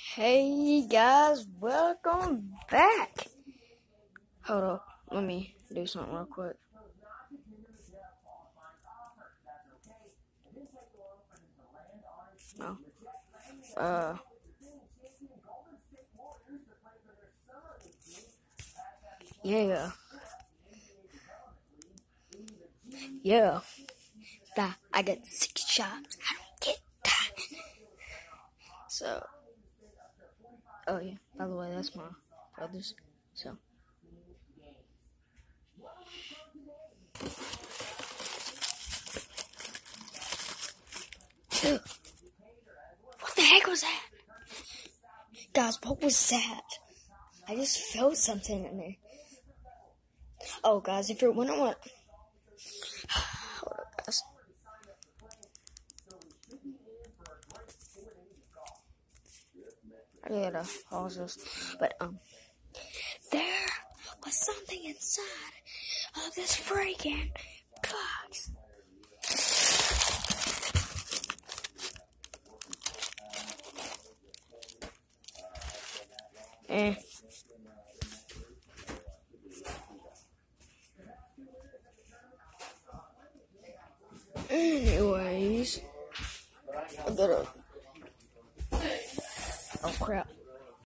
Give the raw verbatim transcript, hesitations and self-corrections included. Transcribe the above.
Hey guys, welcome back. Hold up, let me do something real quick. No. Uh. Yeah. Yeah. That I get six shots. I don't get that. So. Oh yeah. By the way, that's my brother's. So. Dude, what the heck was that? Guys, what was that? I just felt something in there. Oh, guys, if you're wondering what... Hold up, guys. I gotta pause this. But, um... there was something inside of this freaking box. Eh. Anyways, I gotta. Oh crap.